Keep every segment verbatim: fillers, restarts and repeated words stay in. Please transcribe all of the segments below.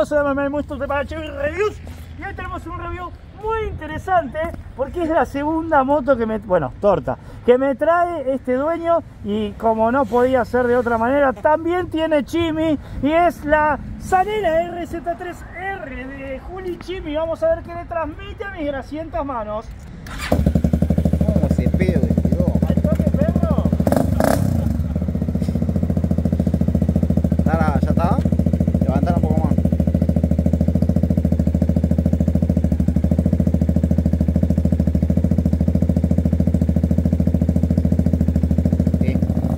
todos, soy Manuel Musto para Chevy Reviews y hoy tenemos un review muy interesante porque es la segunda moto que me, bueno, torta, que me trae este dueño y como no podía ser de otra manera, también tiene Chimi y es la Zanela R Z tres R de Juli Chimi. Vamos a ver qué le transmite a mis grasientas manos. ¿Cómo se pega, tío? ¿Al toque, perro? Dale, ya está. Levantar un poco más. Sí.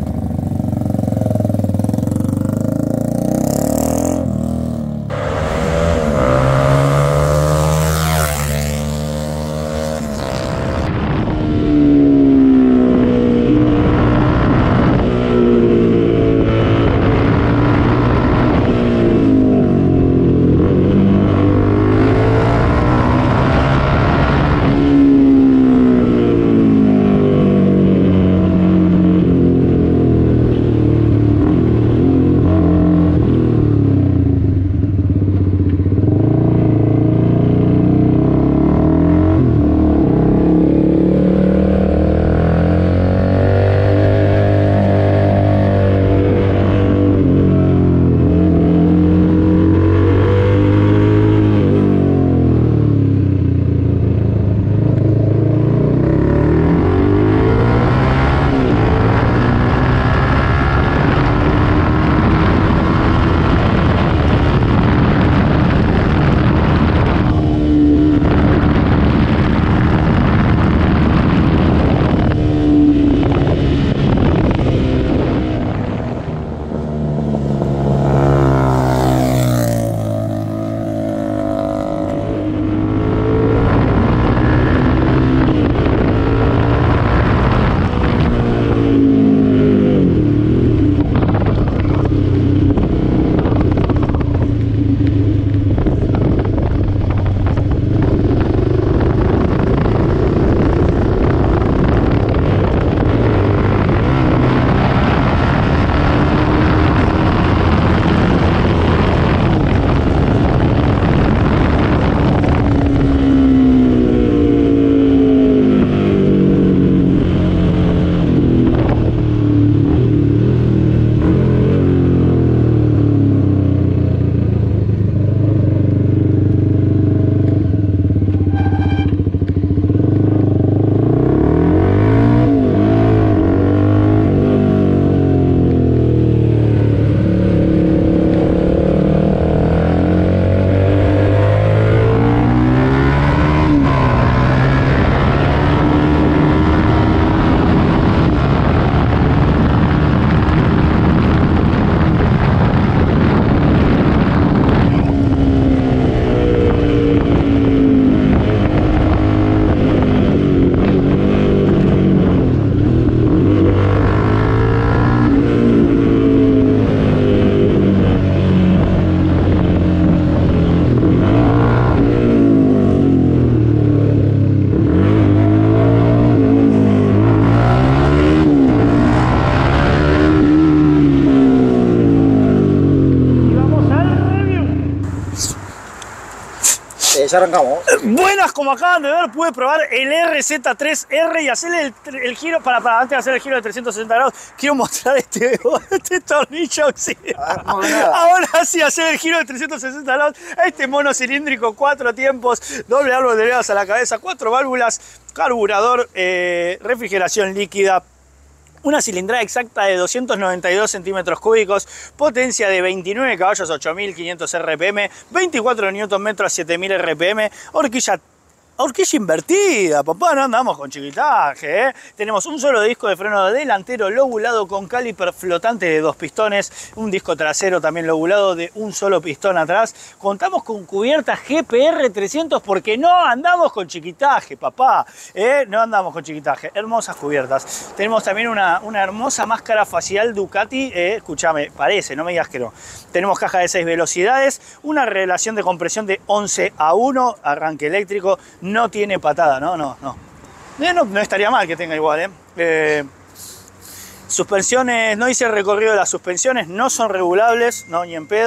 Ya arrancamos. Buenas, como acaban de ver, pude probar el R Z tres R y hacerle el, el giro, para, para antes de hacer el giro de trescientos sesenta grados, quiero mostrar este, este tornillo auxiliar. Ah, no, ahora sí, hacer el giro de trescientos sesenta grados, este mono cilíndrico, cuatro tiempos, doble árbol de levas a la cabeza, cuatro válvulas, carburador, eh, refrigeración líquida, una cilindrada exacta de doscientos noventa y dos centímetros cúbicos, potencia de veintinueve caballos, ocho mil quinientos R P M, veinticuatro newton metros, siete mil R P M, horquilla Horquilla invertida, papá, no andamos con chiquitaje, ¿eh? Tenemos un solo disco de freno delantero lobulado con caliper flotante de dos pistones, un disco trasero también lobulado de un solo pistón atrás. Contamos con cubierta G P R trescientos porque no andamos con chiquitaje, papá, ¿eh? No andamos con chiquitaje. Hermosas cubiertas. Tenemos también una, una hermosa máscara facial Ducati, eh, escúchame, parece, no me digas que no. Tenemos caja de seis velocidades, una relación de compresión de once a uno, arranque eléctrico. No tiene patada, no, no, no. No, no estaría mal que tenga igual, ¿eh? eh suspensiones, no hice el recorrido de las suspensiones, no son regulables, no, ni en pedo.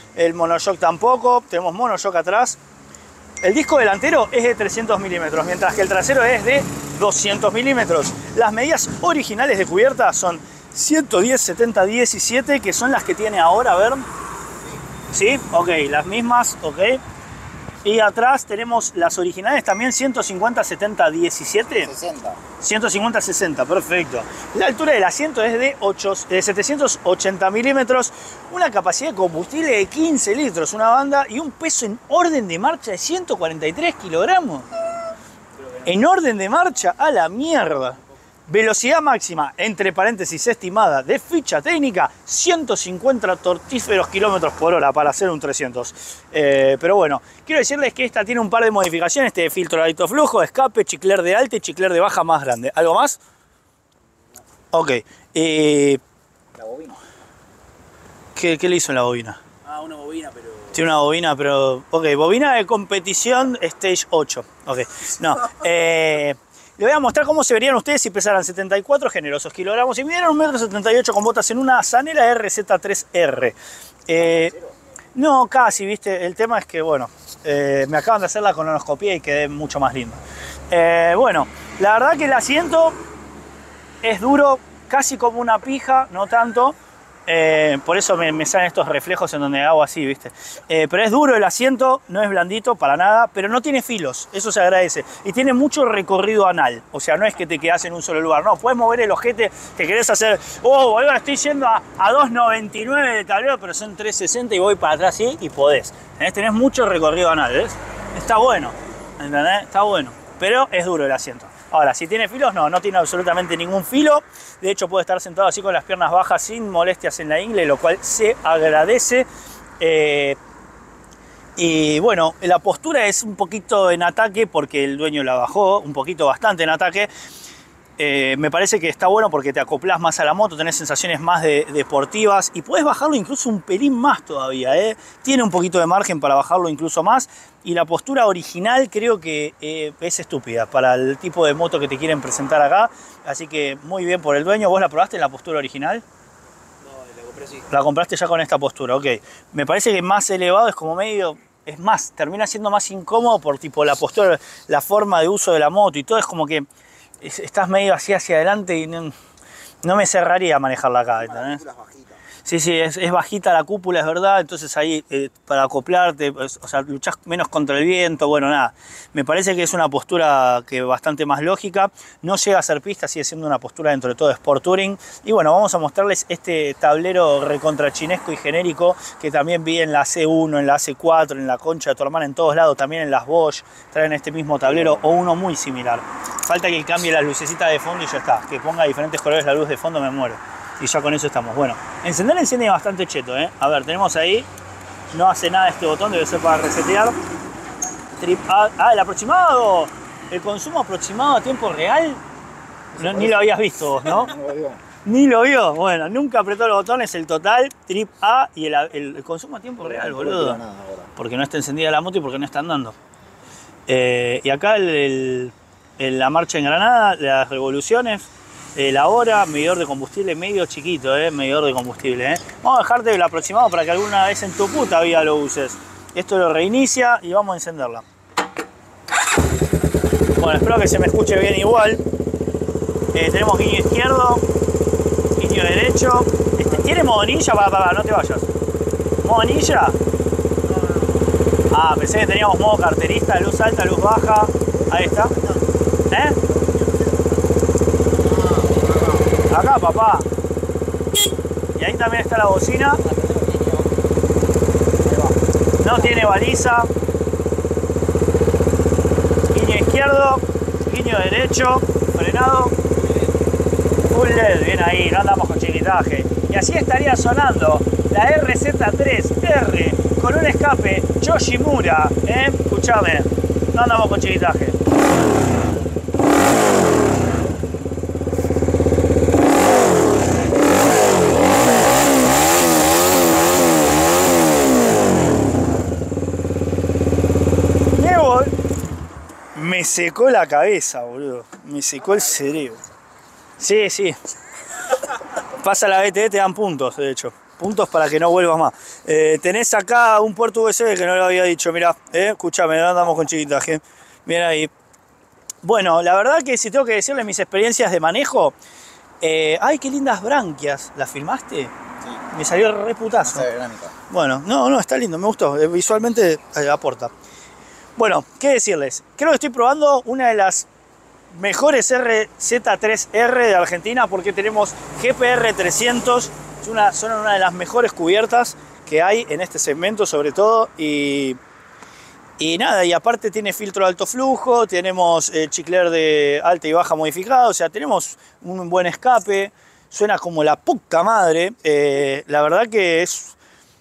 El monoshock tampoco, tenemos monoshock atrás. El disco delantero es de trescientos milímetros, mientras que el trasero es de doscientos milímetros. Las medidas originales de cubierta son ciento diez, setenta, diecisiete, que son las que tiene ahora, a ver. ¿Sí? Ok, las mismas, ok. Y atrás tenemos las originales también, ciento cincuenta, setenta, diecisiete. sesenta. ciento cincuenta, sesenta, perfecto. La altura del asiento es de, ocho, de setecientos ochenta milímetros, una capacidad de combustible de quince litros, una banda y un peso en orden de marcha de ciento cuarenta y tres kilogramos. En orden de marcha, a la mierda. Velocidad máxima, entre paréntesis estimada, de ficha técnica, ciento cincuenta tortíferos kilómetros por hora para hacer un trescientos. Eh, pero bueno, quiero decirles que esta tiene un par de modificaciones, este filtro de alto flujo, escape, chicler de alta y chicler de baja más grande. ¿Algo más? Ok. Eh, La bobina. ¿qué, ¿Qué le hizo en la bobina? Ah, una bobina, pero... Tiene una bobina, pero... Ok, bobina de competición Stage ocho. Ok, no. Eh... Les voy a mostrar cómo se verían ustedes si pesaran setenta y cuatro generosos kilogramos y midieran un metro setenta y ocho con botas en una Zanela R Z tres R. Eh, no, casi, viste. El tema es que, bueno, eh, me acaban de hacer la colonoscopia y quedé mucho más lindo. Eh, bueno, la verdad que el asiento es duro, casi como una pija, no tanto. Eh, por eso me, me salen estos reflejos en donde hago así, ¿viste? Eh, pero es duro el asiento, no es blandito para nada, pero no tiene filos, eso se agradece. Y tiene mucho recorrido anal, o sea, no es que te quedas en un solo lugar, no, puedes mover el ojete, te querés hacer, oh, boludo, estoy yendo a, a dos noventa y nueve de tablero, pero son tres sesenta y voy para atrás, ¿sí? Y podés. ¿Entendés? Tenés mucho recorrido anal, ¿ves? Está bueno, ¿entendés? Está bueno, pero es duro el asiento. Ahora, si tiene filos, no, no tiene absolutamente ningún filo. De hecho, puede estar sentado así con las piernas bajas sin molestias en la ingle, lo cual se agradece. Eh, y bueno, la postura es un poquito en ataque porque el dueño la bajó, un poquito bastante en ataque. Eh, me parece que está bueno porque te acoplás más a la moto, tenés sensaciones más de, deportivas y puedes bajarlo incluso un pelín más todavía, ¿eh? Tiene un poquito de margen para bajarlo incluso más y la postura original creo que eh, es estúpida para el tipo de moto que te quieren presentar acá, así que muy bien por el dueño. ¿Vos la probaste en la postura original? No, la compré así. La compraste ya con esta postura, ok. Me parece que más elevado es como medio... Es más, termina siendo más incómodo por tipo la postura, la forma de uso de la moto y todo, es como que estás medio así hacia adelante y no, no me cerraría a manejarla acá, ¿entendés? Sí, sí, es, es bajita la cúpula, es verdad, entonces ahí eh, para acoplarte, pues, o sea, luchás menos contra el viento, bueno, nada. Me parece que es una postura que bastante más lógica, no llega a ser pista, sigue siendo una postura dentro de todo de Sport Touring. Y bueno, vamos a mostrarles este tablero recontrachinesco y genérico que también vi en la C uno, en la C cuatro, en la concha de tu hermana, en todos lados, también en las Bosch, traen este mismo tablero o uno muy similar. Falta que cambie las lucecitas de fondo y ya está, que ponga diferentes colores la luz de fondo, me muero. Y ya con eso estamos. Bueno, encender enciende bastante cheto, ¿eh? A ver, tenemos ahí, no hace nada este botón, debe ser para resetear. Trip A, ah, el aproximado, el consumo aproximado a tiempo real, no, ni lo habías visto vos, ¿no? Ni lo vio, bueno, nunca apretó los botones, el total, trip A y el, el, el consumo a tiempo real, boludo. Porque no está encendida la moto y porque no está andando. Eh, y acá el, el, el, la marcha en granada, las revoluciones. Eh, la hora, medidor de combustible medio chiquito, eh, medidor de combustible. Eh. Vamos a dejarte el aproximado para que alguna vez en tu puta vida lo uses. Esto lo reinicia y vamos a encenderla. Bueno, espero que se me escuche bien igual. Eh, tenemos guiño izquierdo, guiño derecho. Este, ¿Tiene modo ninja? Para, para, no te vayas. ¿Modo ninja? Ah, pensé que teníamos modo carterista, luz alta, luz baja. Ahí está. ¿Eh? Acá, papá. Y ahí también está la bocina. No tiene baliza. Guiño izquierdo, guiño derecho, frenado. Full L E D, bien ahí, no andamos con chiquitaje. Y así estaría sonando la R Z tres R con un escape Yoshimura, ¿eh? Escuchame, no andamos con chiquitaje. Me secó la cabeza, boludo. Me secó el cerebro. Sí, sí. Pasa la B T E, te dan puntos, de hecho. puntos para que no vuelvas más. Eh, tenés acá un puerto U S B que no lo había dicho, mirá, eh, escuchame, no andamos con chiquitaje. Bien ahí. Bueno, la verdad que si tengo que decirle mis experiencias de manejo, eh, ay, qué lindas branquias. ¿Las filmaste? Sí. Me salió re putazo. Bueno, no, no, está lindo, me gustó. Eh, visualmente eh, aporta. Bueno, ¿qué decirles? Creo que estoy probando una de las mejores R Z tres R de Argentina porque tenemos G P R trescientos. Es una, son una de las mejores cubiertas que hay en este segmento sobre todo. Y... Y nada, y aparte tiene filtro de alto flujo, tenemos el chicler de alta y baja modificado, o sea, tenemos un buen escape, suena como la puta madre. Eh, la verdad que es...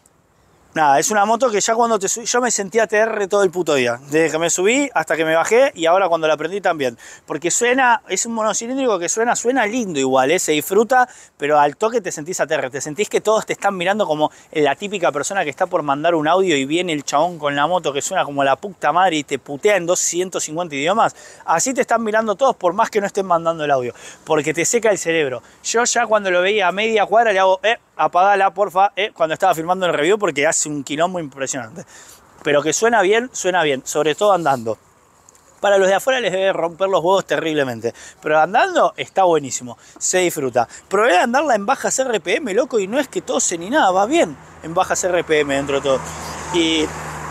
Nada, es una moto que ya cuando te subí, yo me sentía T R todo el puto día. Desde que me subí hasta que me bajé y ahora cuando la prendí también. Porque suena, es un monocilíndrico que suena, suena lindo igual, ¿eh? Se disfruta, pero al toque te sentís A T R. Te sentís que todos te están mirando como la típica persona que está por mandar un audio y viene el chabón con la moto que suena como la puta madre y te putea en doscientos cincuenta idiomas. Así te están mirando todos por más que no estén mandando el audio. Porque te seca el cerebro. Yo ya cuando lo veía a media cuadra le hago... Eh, apagala, porfa, eh, cuando estaba filmando el review porque hace un quilombo impresionante. Pero que suena bien, suena bien, sobre todo andando. Para los de afuera les debe romper los huevos terriblemente. Pero andando está buenísimo, se disfruta. Probé a andarla en bajas R P M, loco, y no es que tose ni nada, va bien en bajas R P M dentro de todo. Y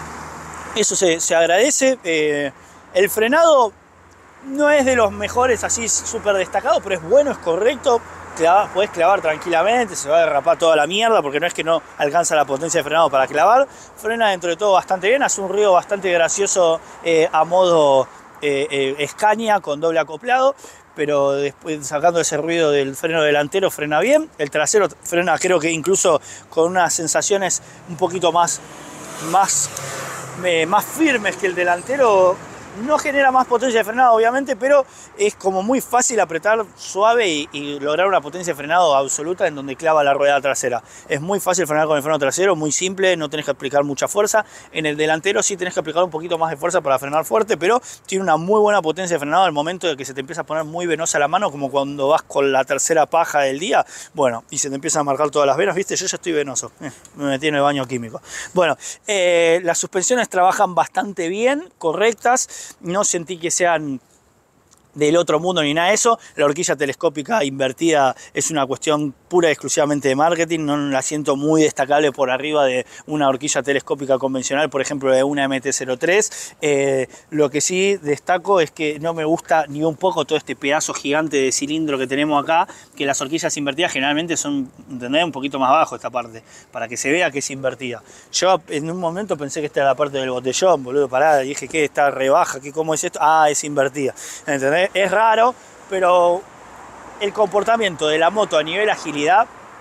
eso se, se agradece. Eh, el frenado no es de los mejores así súper destacados, pero es bueno, es correcto. Clavar, podés clavar tranquilamente, se va a derrapar toda la mierda porque no es que no alcanza la potencia de frenado para clavar. Frena dentro de todo bastante bien, hace un ruido bastante gracioso eh, a modo eh, eh, Scania con doble acoplado, pero después sacando ese ruido del freno delantero frena bien. El trasero frena creo que incluso con unas sensaciones un poquito más, más, eh, más firmes que el delantero. No genera más potencia de frenado, obviamente, pero es como muy fácil apretar suave y, y lograr una potencia de frenado absoluta en donde clava la rueda trasera. Es muy fácil frenar con el freno trasero, muy simple, no tenés que aplicar mucha fuerza. En el delantero sí tenés que aplicar un poquito más de fuerza para frenar fuerte, pero tiene una muy buena potencia de frenado al momento de que se te empieza a poner muy venosa la mano, como cuando vas con la tercera paja del día, bueno, y se te empiezan a marcar todas las venas, ¿viste? Yo ya estoy venoso, eh, me metí en el baño químico. Bueno, eh, las suspensiones trabajan bastante bien, correctas. No sentí que sean del otro mundo ni nada de eso. La horquilla telescópica invertida es una cuestión pura y exclusivamente de marketing. No la siento muy destacable por arriba de una horquilla telescópica convencional, por ejemplo de una M T cero tres. Eh, lo que sí destaco es que no me gusta ni un poco todo este pedazo gigante de cilindro que tenemos acá, que las horquillas invertidas generalmente son, ¿entendés? Un poquito más abajo esta parte, para que se vea que es invertida. Yo en un momento pensé que esta era la parte del botellón, boludo, pará, y dije, ¿qué? Está rebaja, ¿qué? ¿Cómo es esto? Ah, es invertida, ¿entendés? Es raro, pero el comportamiento de la moto a nivel agilidad,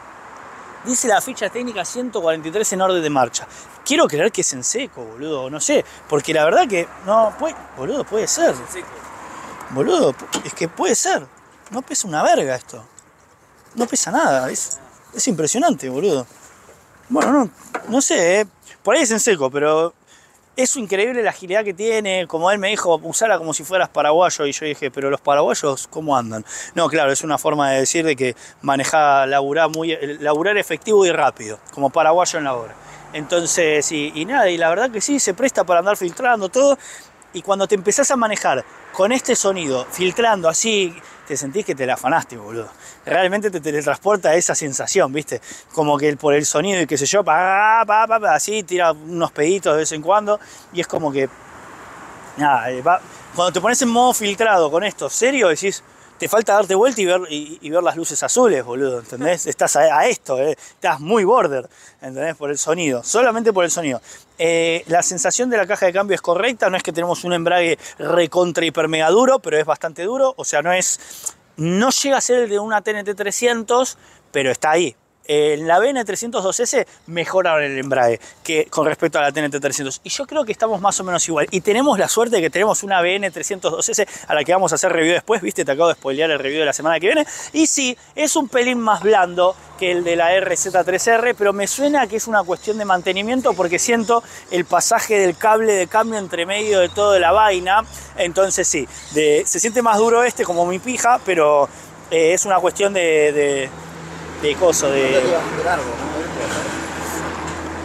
dice la ficha técnica ciento cuarenta y tres en orden de marcha. Quiero creer que es en seco, boludo, no sé, porque la verdad que no, puede, boludo, puede ser. En seco. Boludo, es que puede ser. No pesa una verga esto. No pesa nada, es, es impresionante, boludo. Bueno, no, no sé, eh. Por ahí es en seco, pero es increíble la agilidad que tiene. Como él me dijo, usala como si fueras paraguayo. Y yo dije, pero los paraguayos, ¿cómo andan? No, claro, es una forma de decir de que manejar, laburar, muy, laburar efectivo y rápido, como paraguayo en la obra. Entonces, y, y nada, y la verdad que sí, se presta para andar filtrando todo. Y cuando te empezás a manejar con este sonido, filtrando así, te sentís que te la afanaste, boludo. Realmente te teletransporta a esa sensación, ¿viste? Como que por el sonido y qué sé yo, pa, pa, pa, pa, así, tira unos peditos de vez en cuando. Y es como que, nada, va, cuando te pones en modo filtrado con esto, serio, decís, te falta darte vuelta y ver, y, y ver las luces azules, boludo, ¿entendés? Estás a, a esto, eh. Estás muy border, ¿entendés? Por el sonido, solamente por el sonido. Eh, la sensación de la caja de cambio es correcta, no es que tenemos un embrague recontra hiper mega duro, pero es bastante duro, o sea, no es, no llega a ser el de una T N T trescientos, pero está ahí. En la B N trescientos dos S mejoraron el embrague que con respecto a la T N T trescientos. Y yo creo que estamos más o menos igual. Y tenemos la suerte de que tenemos una B N trescientos dos S a la que vamos a hacer review después. Viste, te acabo de spoilear el review de la semana que viene. Y sí, es un pelín más blando que el de la R Z tres R, pero me suena que es una cuestión de mantenimiento porque siento el pasaje del cable de cambio entre medio de toda la vaina. Entonces sí, de, se siente más duro este como mi pija, pero eh, es una cuestión de... de de coso, de... Largo, ¿no?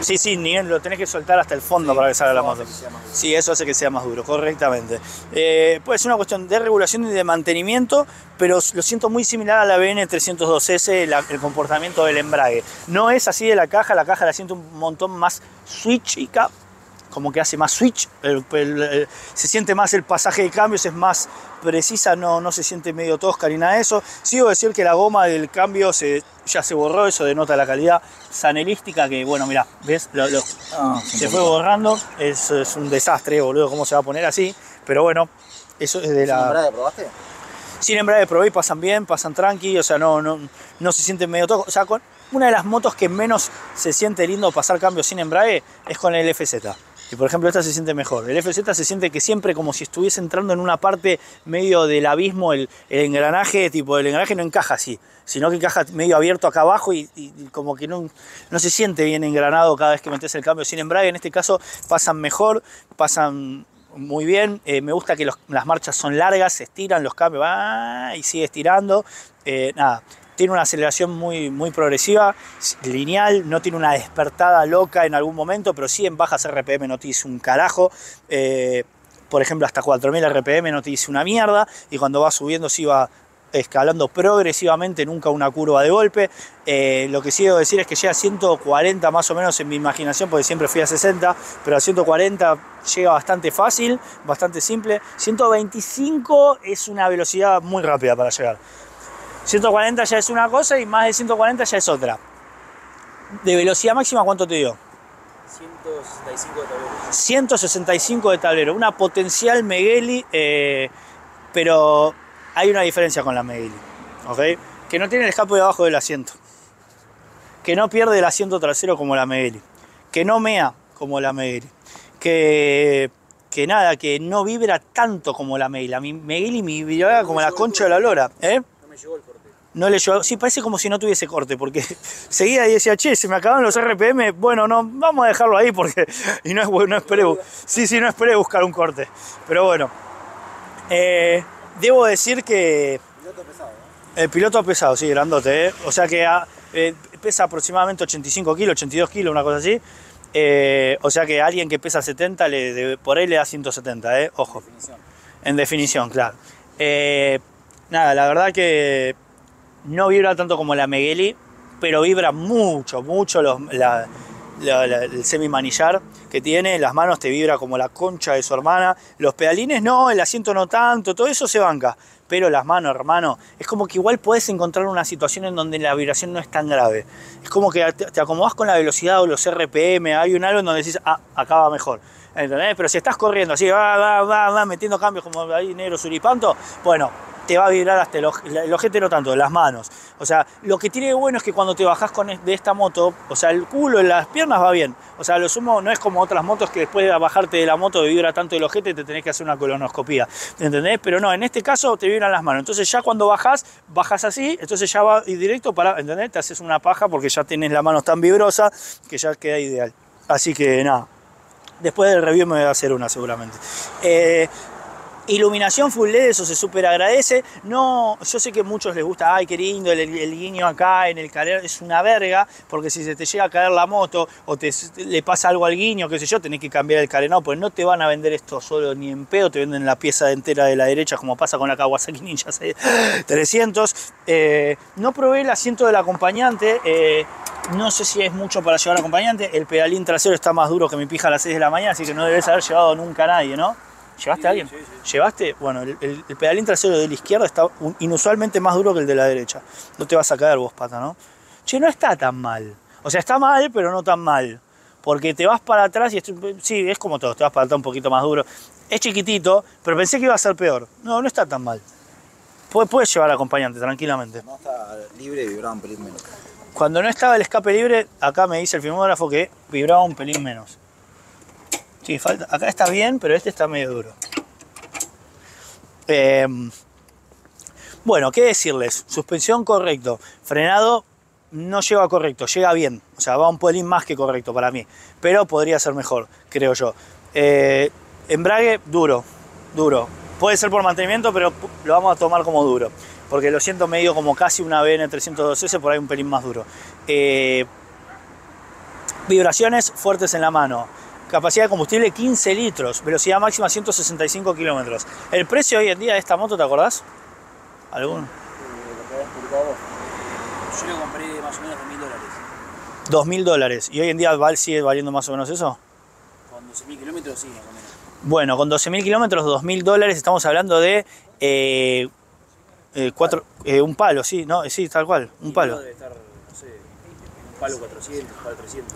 Sí, sí, ni lo tenés que soltar hasta el fondo, sí, para que salga la moto. Que sí, eso hace que sea más duro, correctamente. Eh, puede ser una cuestión de regulación y de mantenimiento, pero lo siento muy similar a la B N trescientos dos S, la, el comportamiento del embrague. No es así de la caja, la caja la siento un montón más switchica, como que hace más switch, el, el, el, se siente más el pasaje de cambios, es más precisa, no, no se siente medio tosca ni nada de eso. Sí debo decir que la goma del cambio se, ya se borró, eso denota la calidad sanelística, que bueno, mirá, ¿ves? Lo, lo, ah, se fue borrando, es, es un desastre, boludo, cómo se va a poner así, pero bueno, eso es de la... ¿Sin embrague probaste? Sin embrague probé y pasan bien, pasan tranqui, o sea, no, no, no se sienten medio tosco, o sea, con una de las motos que menos se siente lindo pasar cambios sin embrague es con el F Z. Y por ejemplo esta se siente mejor. El F Z se siente que siempre como si estuviese entrando en una parte medio del abismo, el, el engranaje, tipo el engranaje no encaja así, sino que encaja medio abierto acá abajo y, y, y como que no, no se siente bien engranado cada vez que metes el cambio sin embrague. En este caso pasan mejor, pasan muy bien. Eh, me gusta que los, las marchas son largas, se estiran los cambios, ¡ah! Y sigue estirando. Eh, nada. Tiene una aceleración muy, muy progresiva, lineal, no tiene una despertada loca en algún momento, pero sí en bajas R P M no te dice un carajo. Eh, por ejemplo, hasta cuatro mil R P M no te dice una mierda, y cuando va subiendo sí va escalando progresivamente, nunca una curva de golpe. Eh, lo que sí debo decir es que llega a ciento cuarenta más o menos en mi imaginación, porque siempre fui a sesenta, pero a ciento cuarenta llega bastante fácil, bastante simple. ciento veinticinco es una velocidad muy rápida para llegar. ciento cuarenta ya es una cosa y más de ciento cuarenta ya es otra. ¿De velocidad máxima cuánto te dio? ciento sesenta y cinco de tablero. ciento sesenta y cinco de tablero. Una potencial Megheli, eh, pero hay una diferencia con la Megheli, ¿ok? Que no tiene el escape debajo del asiento. Que no pierde el asiento trasero como la Megheli. Que no mea como la Megheli. Que... que nada, que no vibra tanto como la Megheli. La Megheli me vibra como la concha de la lora, ¿eh? Me llegó el corte. No le llegó, sí, parece como si no tuviese corte, porque seguía y decía, che, se me acabaron los R P M, bueno, no, vamos a dejarlo ahí, porque, y no, es, no esperé, sí, sí, no esperé buscar un corte, pero bueno, eh, debo decir que... Piloto pesado, ¿no? El piloto pesado, sí, grandote, ¿eh? O sea que a, eh, pesa aproximadamente ochenta y cinco kilos, ochenta y dos kilos, una cosa así, eh, o sea que a alguien que pesa setenta, le, de, por ahí le da ciento setenta, ¿eh? Ojo. En definición. En definición, claro. Eh, nada, la verdad que no vibra tanto como la Megheli, pero vibra mucho, mucho los, la, la, la, el semi-manillar que tiene. Las manos te vibra como la concha de su hermana. Los pedalines no, el asiento no tanto, todo eso se banca. Pero las manos, hermano, es como que igual podés encontrar una situación en donde la vibración no es tan grave. Es como que te, te acomodás con la velocidad o los R P M, hay un algo en donde decís, ah, acá va mejor. ¿Entendés? Pero si estás corriendo así, va, va, va, va, metiendo cambios como ahí negro suripanto, bueno, te va a vibrar hasta el, el ojete no tanto, las manos. O sea, lo que tiene de bueno es que cuando te bajás con de esta moto, o sea, el culo, las piernas va bien. O sea, lo sumo no es como otras motos que después de bajarte de la moto te vibra tanto el ojete, te tenés que hacer una colonoscopía. ¿Entendés? Pero no, en este caso te vibran las manos. Entonces ya cuando bajás, bajas así, entonces ya va directo para, ¿entendés? Te haces una paja porque ya tenés la mano tan vibrosa que ya queda ideal. Así que nada. Después del review me voy a hacer una seguramente. Eh, iluminación full L E D, eso se súper agradece. No, yo sé que a muchos les gusta, ay, qué lindo, el, el guiño acá en el carenado. Es una verga, porque si se te llega a caer la moto o te, le pasa algo al guiño, qué sé yo, tenés que cambiar el carenado, porque no te van a vender esto solo ni en pedo, te venden la pieza entera de la derecha, como pasa con la Kawasaki Ninja trescientos. Eh, no probé el asiento del acompañante. Eh, No sé si es mucho para llevar acompañante. El pedalín trasero está más duro que mi pija a las seis de la mañana, así que no debes haber llevado nunca a nadie, ¿no? ¿Llevaste sí, a alguien? Sí, sí. ¿Llevaste? Bueno, el, el, el pedalín trasero de la izquierda está inusualmente más duro que el de la derecha. No te vas a caer vos, pata, ¿no? Che, no está tan mal. O sea, está mal, pero no tan mal. Porque te vas para atrás y... Sí, es como todo, te vas para atrás un poquito más duro. Es chiquitito, pero pensé que iba a ser peor. No, no está tan mal. Puedes llevar acompañante, tranquilamente. No está libre y vibraba un pelín menos. Cuando no estaba el escape libre, acá me dice el filmógrafo que vibraba un pelín menos. Sí, falta. Acá está bien, pero este está medio duro. Eh, bueno, ¿qué decirles? Suspensión correcto. Frenado no llega correcto, llega bien. O sea, va un pelín más que correcto para mí. Pero podría ser mejor, creo yo. Eh, embrague, duro, duro. Puede ser por mantenimiento, pero lo vamos a tomar como duro. Porque lo siento medio como casi una B N trescientos dos S, por ahí un pelín más duro. Eh, Vibraciones fuertes en la mano. Capacidad de combustible quince litros. Velocidad máxima ciento sesenta y cinco kilómetros. El precio hoy en día de esta moto, ¿te acordás? ¿Algún? Eh, lo que habías publicado vos. Yo lo compré más o menos dos mil dólares. dos mil dólares. ¿Y hoy en día sigue valiendo más o menos eso? Con doce mil kilómetros sí, más o menos. Bueno, con doce mil kilómetros, dos mil dólares, estamos hablando de eh, eh, cuatro, eh, un palo, sí, ¿no? Sí, tal cual, un Y palo. debe estar, no sé, un palo cuatrocientos, un palo trescientos.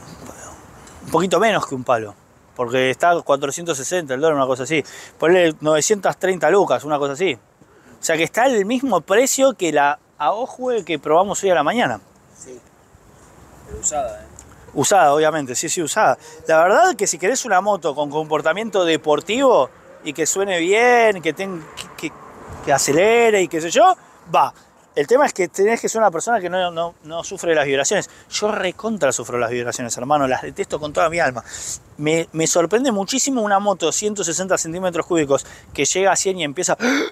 Un poquito menos que un palo, porque está cuatrocientos sesenta el dólar, una cosa así. Ponle novecientas treinta lucas, una cosa así. O sea que está el mismo precio que la Aojue que probamos hoy a la mañana. Sí. Pero usada, ¿eh? Usada, obviamente, sí, sí, usada. La verdad que si querés una moto con comportamiento deportivo y que suene bien, que, ten, que, que, que acelere y qué sé yo, va. El tema es que tenés que ser una persona que no, no, no sufre las vibraciones. Yo recontra sufro las vibraciones, hermano, las detesto con toda mi alma. Me, me sorprende muchísimo una moto ciento sesenta centímetros cúbicos que llega a cien y empieza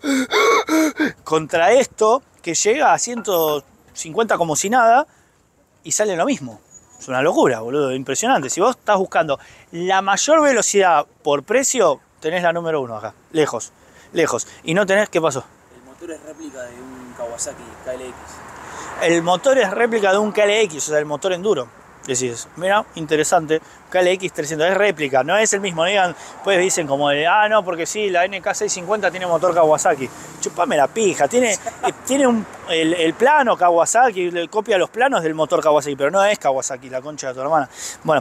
contra esto, que llega a ciento cincuenta como si nada y sale lo mismo. Es una locura, boludo, impresionante. Si vos estás buscando la mayor velocidad por precio, tenés la número uno acá, lejos, lejos. Y no tenés, ¿qué pasó? El motor es réplica de un Kawasaki K L X. El motor es réplica de un K L X, o sea, el motor enduro. Decís, mira, interesante, K L X trescientos, es réplica, no es el mismo. No digan, pues dicen como de, ah, no, porque sí, la N K seiscientos cincuenta tiene motor Kawasaki. Chupame la pija, tiene, tiene un, el, el plano Kawasaki, le copia los planos del motor Kawasaki, pero no es Kawasaki, la concha de tu hermana. Bueno,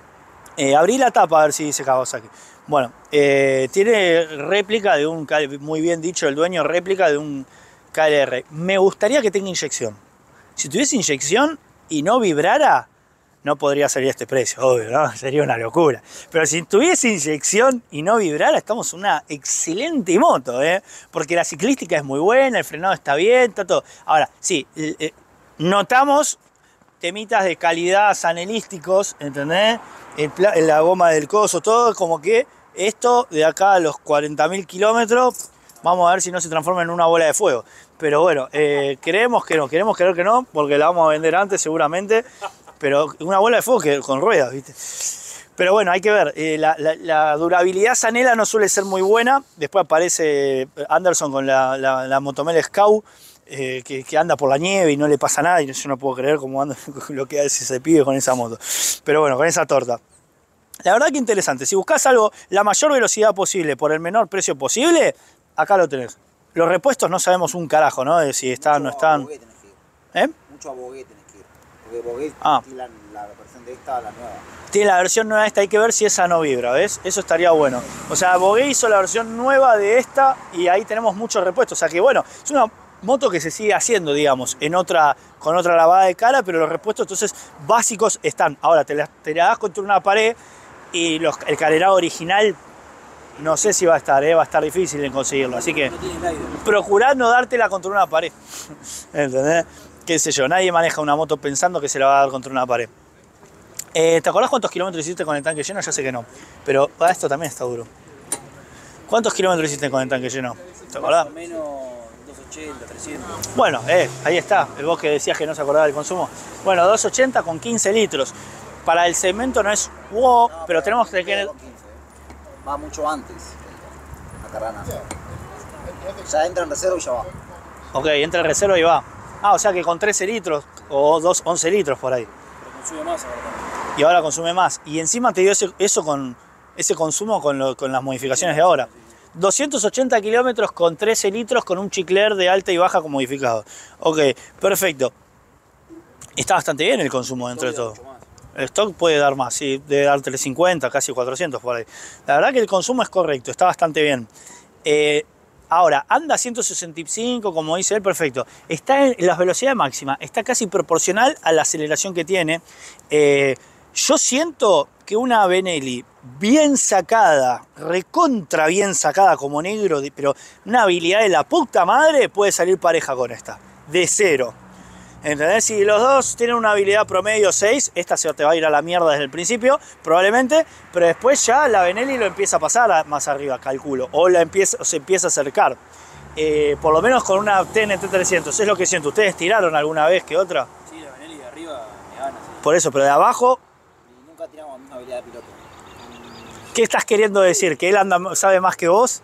eh, abrí la tapa a ver si dice Kawasaki. Bueno, eh, tiene réplica de un, muy bien dicho el dueño, réplica de un K L R. Me gustaría que tenga inyección. Si tuviese inyección y no vibrara, no podría salir a este precio, obvio, ¿no? Sería una locura. Pero si tuviese inyección y no vibrara, estamos en una excelente moto, ¿eh? Porque la ciclística es muy buena, el frenado está bien, está todo. Ahora, sí, eh, notamos temitas de calidad sanelísticos, ¿entendés? El, la goma del coso, todo, como que esto de acá a los cuarenta mil kilómetros, vamos a ver si no se transforma en una bola de fuego. Pero bueno, eh, creemos que no, queremos creer que no, porque la vamos a vender antes seguramente. Pero una bola de fuego que, con ruedas, ¿viste? Pero bueno, hay que ver. Eh, la, la, la durabilidad Sanela no suele ser muy buena. Después aparece Anderson con la, la, la Motomel Scout, eh, que, que anda por la nieve y no le pasa nada. Y yo no puedo creer cómo anda lo que hace ese pibe con esa moto. Pero bueno, con esa torta. La verdad que interesante. Si buscas algo, la mayor velocidad posible por el menor precio posible, acá lo tenés. Los repuestos no sabemos un carajo, ¿no? De si están o no están. ¿Eh? Mucho a Bogué tenés que ir. Porque Bogué ah. tiene la, la versión de esta, la nueva. Tiene la versión nueva de esta, hay que ver si esa no vibra, ¿ves? Eso estaría bueno. O sea, Bogué hizo la versión nueva de esta y ahí tenemos muchos repuestos. O sea que bueno, es una moto que se sigue haciendo, digamos, en otra, con otra lavada de cara, pero los repuestos entonces básicos están. Ahora, te la, te la das contra una pared y los, el carenado original no sé si va a estar, ¿eh? Va a estar difícil en conseguirlo. Así que procurad no dártela contra una pared. ¿Entendés? Qué sé yo, nadie maneja una moto pensando que se la va a dar contra una pared. Eh, ¿Te acordás cuántos kilómetros hiciste con el tanque lleno? Ya sé que no. Pero ah, esto también está duro. ¿Cuántos kilómetros hiciste con el tanque lleno? ¿Te acordás? Más o menos doscientos ochenta, trescientos. Bueno, eh, ahí está. Vos que decías que no se acordaba del consumo. Bueno, doscientos ochenta con quince litros. Para el segmento no es wow, no, pero tenemos que... quince, va mucho antes la Carrana. Ya entra en reserva y ya va. Ok, entra en reserva y va. Ah, o sea que con trece litros o dos, once litros por ahí. Pero consume más ahora también. Y ahora consume más. Y encima te dio ese, eso con ese consumo con, lo, con las modificaciones de ahora. doscientos ochenta kilómetros con trece litros con un chicler de alta y baja con modificado. Ok, perfecto. Está bastante bien el consumo dentro de todo. El stock puede dar más, sí, debe dar trescientos cincuenta, casi cuatrocientos por ahí. La verdad que el consumo es correcto, está bastante bien. Eh, ahora, anda ciento sesenta y cinco, como dice él, perfecto. Está en la velocidad máxima, está casi proporcional a la aceleración que tiene. Eh, yo siento que una Benelli bien sacada, recontra bien sacada como negro, pero una habilidad de la puta madre puede salir pareja con esta, de cero. ¿Entendés? Si los dos tienen una habilidad promedio seis, esta se te va a ir a la mierda desde el principio, probablemente, pero después ya la Benelli lo empieza a pasar a, más arriba, calculo, o, la empieza, o se empieza a acercar. Eh, por lo menos con una T N T trescientos, es lo que siento. ¿Ustedes tiraron alguna vez que otra? Sí, la Benelli de arriba me gana. Sí. Por eso, pero de abajo, nunca tiramos la misma habilidad de piloto. ¿Qué estás queriendo decir? ¿Que él anda, sabe más que vos?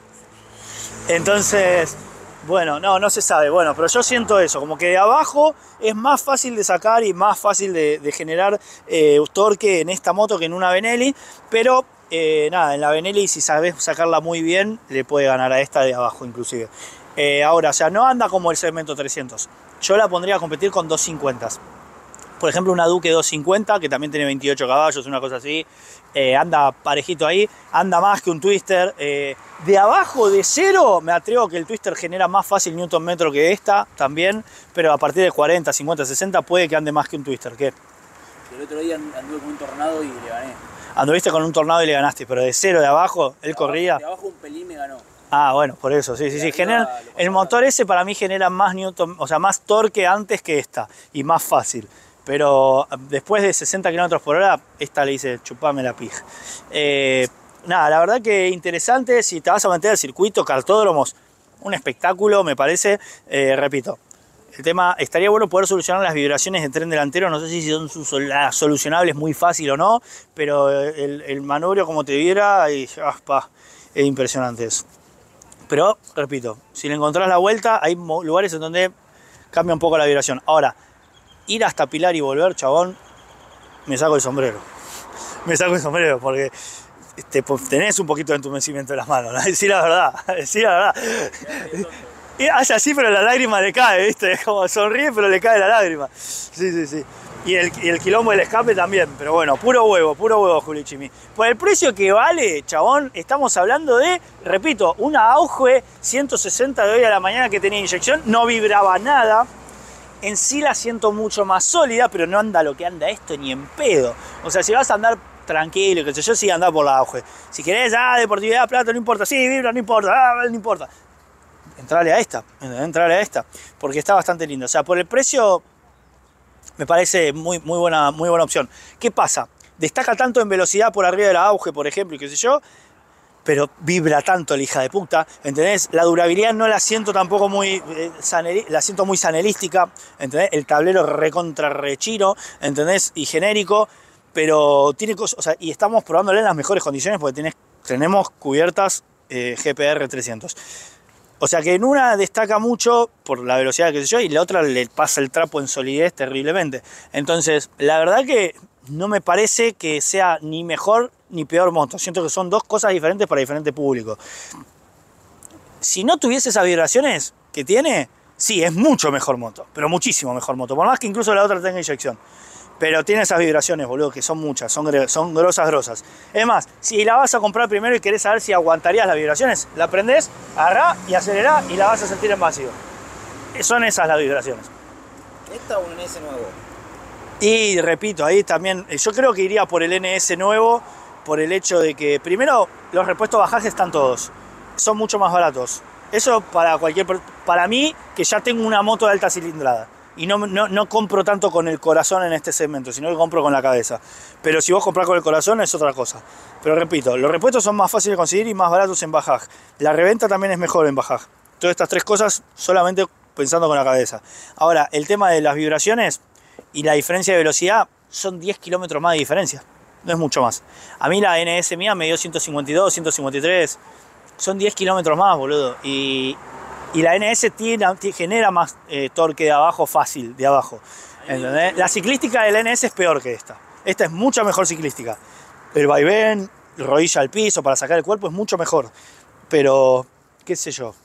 Entonces, bueno, no, no se sabe. Bueno, pero yo siento eso, como que de abajo es más fácil de sacar y más fácil de, de generar eh, torque en esta moto que en una Benelli, pero eh, nada, en la Benelli si sabes sacarla muy bien, le puede ganar a esta de abajo inclusive. Eh, ahora, o sea, no anda como el segmento trescientos. Yo la pondría a competir con doscientos cincuenta. Por ejemplo, una Duke doscientos cincuenta, que también tiene veintiocho caballos, una cosa así. Eh, anda parejito ahí, anda más que un Twister. Eh, de abajo, de cero, me atrevo que el Twister genera más fácil Newton metro que esta también, pero a partir de cuarenta, cincuenta, sesenta puede que ande más que un Twister. ¿Qué? El otro día anduve con un Tornado y le gané. Anduviste con un Tornado y le ganaste, pero de cero, de abajo, él de corría. Abajo, de abajo un pelín me ganó. Ah, bueno, por eso, sí, sí, sí. Genera, el motor ese para mí genera más Newton, o sea, más torque antes que esta y más fácil. Pero después de sesenta kilómetros por hora, esta le dice, chupame la pija. Eh, nada, la verdad que interesante. Si te vas a meter al circuito, cartódromos, un espectáculo, me parece. Eh, repito, el tema, estaría bueno poder solucionar las vibraciones del tren delantero. No sé si son solucionables muy fácil o no, pero el, el manubrio como te vibra, y, ah, pa, es impresionante eso. Pero, repito, si le encontrás la vuelta, hay lugares en donde cambia un poco la vibración. Ahora, ir hasta Pilar y volver, chabón, me saco el sombrero. Me saco el sombrero porque te, tenés un poquito de entumecimiento en las manos, ¿no? Decir la verdad, decir la verdad. Y hace así, pero la lágrima le cae, ¿viste? Como sonríe, pero le cae la lágrima. Sí, sí, sí. Y el, y el quilombo del escape también, pero bueno, puro huevo, puro huevo, Juli Chimi. Por el precio que vale, chabón, estamos hablando de, repito, una Auge ciento sesenta de hoy a la mañana que tenía inyección, no vibraba nada. En sí la siento mucho más sólida, pero no anda lo que anda esto ni en pedo. O sea, si vas a andar tranquilo, que sé yo, sí andar por la Auge. Si querés, ah, deportividad, plata, no importa, sí, vibra, no importa, ah, no importa. Entrale a esta, entrale a esta, porque está bastante lindo. O sea, por el precio me parece muy, muy, buena, muy buena opción. ¿Qué pasa? Destaca tanto en velocidad por arriba de la Auge, por ejemplo, y qué sé yo, pero vibra tanto la hija de puta, ¿entendés? La durabilidad no la siento tampoco muy, eh, saneri, la siento muy sanelística, ¿entendés? El tablero recontra rechino, ¿entendés? Y genérico, pero tiene cosas, o sea, y estamos probándole en las mejores condiciones porque tenés, tenemos cubiertas eh, G P R trescientos. O sea que en una destaca mucho por la velocidad que sé yo y la otra le pasa el trapo en solidez terriblemente. Entonces, la verdad que no me parece que sea ni mejor ni peor moto. Siento que son dos cosas diferentes para diferente público. Si no tuviese esas vibraciones que tiene, sí, es mucho mejor moto, pero muchísimo mejor moto. Por más que incluso la otra tenga inyección. Pero tiene esas vibraciones, boludo, que son muchas, son, son grosas, grosas. Es más, si la vas a comprar primero y querés saber si aguantarías las vibraciones, la prendés, agarrá y acelerá y la vas a sentir en vacío. Son esas las vibraciones. ¿Esta o un N S nuevo? Y repito, ahí también, yo creo que iría por el N S nuevo, por el hecho de que, primero, los repuestos bajajes están todos. Son mucho más baratos. Eso para cualquier, para mí, que ya tengo una moto de alta cilindrada. Y no, no, no compro tanto con el corazón en este segmento, sino que compro con la cabeza. Pero si vos comprás con el corazón es otra cosa. Pero repito, los repuestos son más fáciles de conseguir y más baratos en bajaje. La reventa también es mejor en bajaje. Todas estas tres cosas solamente pensando con la cabeza. Ahora, el tema de las vibraciones y la diferencia de velocidad son diez kilómetros más de diferencia. No es mucho más. A mí la N S mía me dio ciento cincuenta y dos, ciento cincuenta y tres. Son diez kilómetros más, boludo. Y... Y la N S tiene, genera más eh, torque de abajo fácil, de abajo. ¿Entendés? La ciclística de la N S es peor que esta. Esta es mucha mejor ciclística. El vaivén, rodilla al piso para sacar el cuerpo es mucho mejor. Pero, qué sé yo.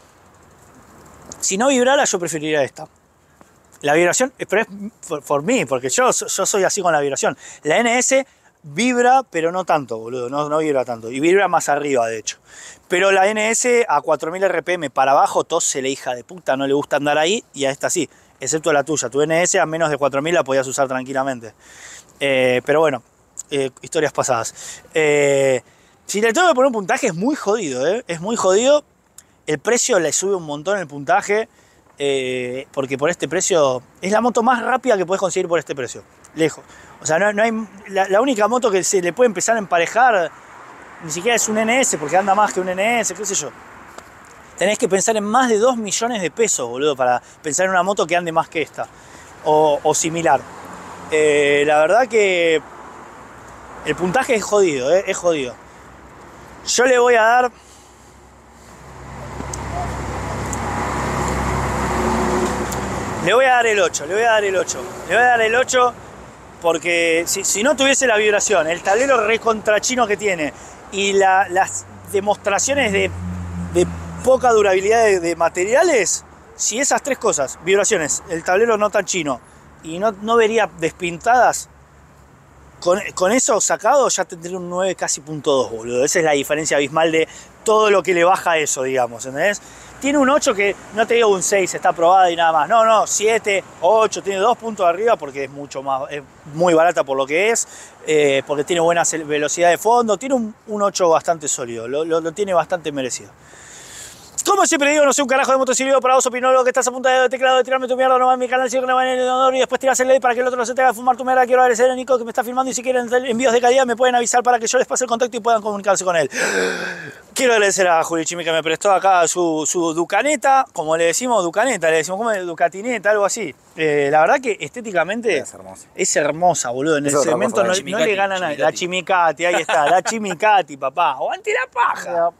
Si no vibrara, yo preferiría esta. La vibración, pero es por, por mí, porque yo, yo soy así con la vibración. La N S vibra, pero no tanto, boludo, no, no vibra tanto. Y vibra más arriba, de hecho. Pero la N S a cuatro mil R P M para abajo, tose la hija de puta, no le gusta andar ahí, y a esta sí, excepto la tuya. Tu N S a menos de cuatro mil la podías usar tranquilamente. Eh, pero bueno, eh, historias pasadas. Eh, si le tengo que poner un puntaje es muy jodido, ¿eh? Es muy jodido. El precio le sube un montón el puntaje, eh, porque por este precio es la moto más rápida que puedes conseguir por este precio, lejos. O sea, no, no hay, la, la única moto que se le puede empezar a emparejar ni siquiera es un N S, porque anda más que un N S, qué sé yo. Tenés que pensar en más de dos millones de pesos, boludo, para pensar en una moto que ande más que esta, o, o similar. Eh, la verdad que El puntaje es jodido, ¿eh? Es jodido. Yo le voy a dar... Le voy a dar el ocho, le voy a dar el ocho. Le voy a dar el ocho porque si, si no tuviese la vibración, el tablero recontrachino que tiene y la, las demostraciones de, de poca durabilidad de, de materiales, si esas tres cosas, vibraciones, el tablero no tan chino y no, no vería despintadas, con, con eso sacado ya tendría un nueve casi punto dos, boludo. Esa es la diferencia abismal de todo lo que le baja a eso, digamos, ¿entendés? Tiene un ocho que, no te digo un seis, está aprobada y nada más. No, no, siete, ocho, tiene dos puntos arriba porque es mucho más, es muy barata por lo que es, eh, porque tiene buena velocidad de fondo, tiene un, un ocho bastante sólido, lo, lo, lo tiene bastante merecido. Como siempre digo, no soy un carajo de motosilvio para vos, opinólogo que estás a punto de teclado de tirarme tu mierda, no va en mi canal, sigo que no va en el honor y después tiras el like para que el otro no se te haga fumar tu mierda. Quiero agradecer a Nico que me está filmando y si quieren envíos de calidad me pueden avisar para que yo les pase el contacto y puedan comunicarse con él. Quiero agradecer a Juli Chimi que me prestó acá su, su Ducaneta, como le decimos Ducaneta, le decimos como Ducatineta, algo así. Eh, la verdad que estéticamente es hermosa, es hermosa, boludo. En el segmento no, no le gana a nadie. La Chimicati, ahí está, la Chimicati, papá. ¡Aguante la paja!